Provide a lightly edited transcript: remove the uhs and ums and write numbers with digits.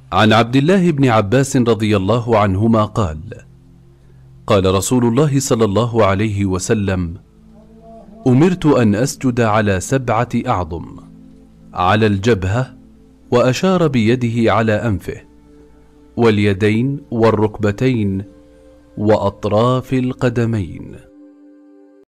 عن عبد الله بن عباس رضي الله عنهما قال: قال رسول الله صلى الله عليه وسلم: أمرت أن أسجد على 7 أعظم، على الجبهة، وأشار بيده على أنفه، واليدين والركبتين، وأطراف القدمين.